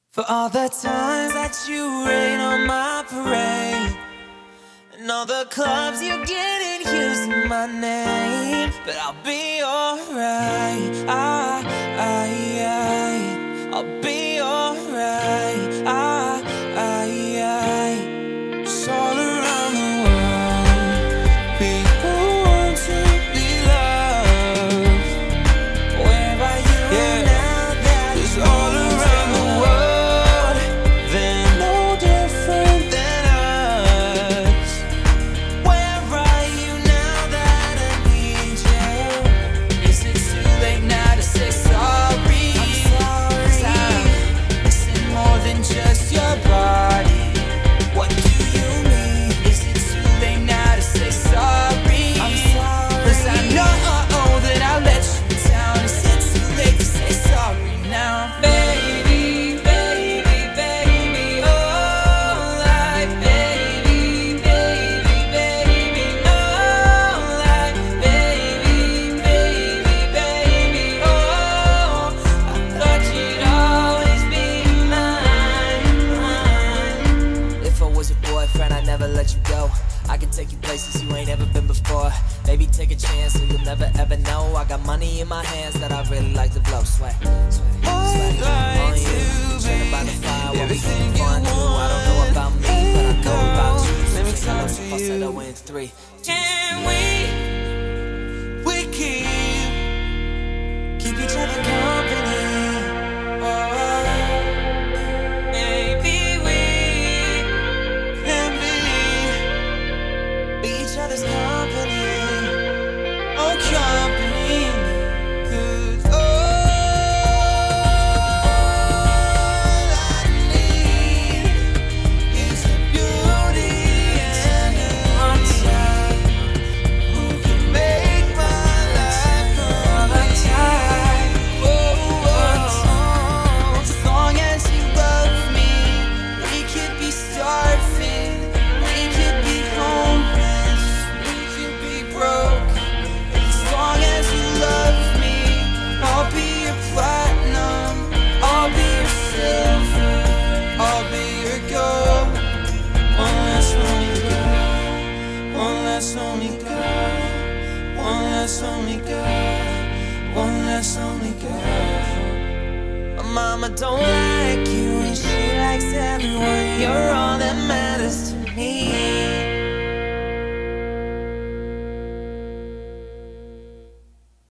For all the times that you rain on my parade, and all the clubs you get in using my name. But I'll be alright, I'll be alright, It's all around the world, people want to be loved. Where are you now that it's all around the world? They're no different than us. Where are you now that I need you? Is it too late now to say sorry? I'm sorry, 'cause I'm missing more than just your body. What do you mean? Is it too late now to say sorry? I'm sorry, 'cause I know that I let you down. Is it too late to say sorry now? Baby, baby, baby, oh, like baby, baby, baby, oh, like baby, baby, baby, oh, I thought you'd always be mine. If I was your boyfriend, I'd never let you go. I can take you places you ain't ever been before. Maybe take a chance so you'll never ever know. I got money in my hands that I really like to blow. Sweat, sweat, sweat on you. Chilling by the fire while we having fun. I don't know about me, but I know about you. Let me talk to you. I'll settle in 3. Can we keep each other company? Oh, maybe we can be each other's company. Oh, company. 'Cause all I need is a beauty and a time who can make my life come alive. As long as you love me, we could be starving, we could be homeless, we could be broke. As long as you love me, I'll be your platinum, I'll be your silver, I'll be your gold. One less lonely girl, one less lonely girl, one less lonely girl, one less lonely girl. My mama don't like you and she likes everyone you're on.